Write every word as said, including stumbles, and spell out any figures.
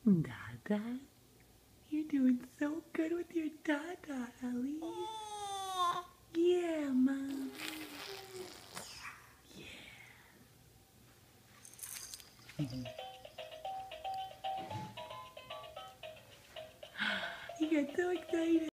Dada, you're doing so good with your Dada, Ellie. Yeah, Mom. Yeah. You got so excited.